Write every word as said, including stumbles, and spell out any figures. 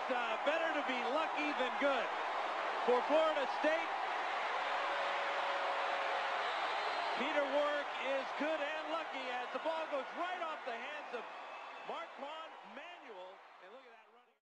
uh, better to be lucky than good for Florida State. Peter Warrick is good and lucky as the ball goes right off the hands of Marquand Manuel.